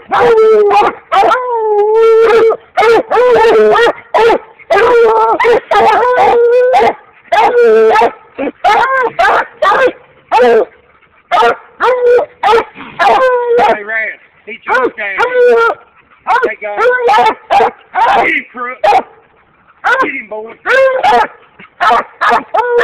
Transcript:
He ran. He jumped down. Hey, guys. Get him, crook. Get him, boy.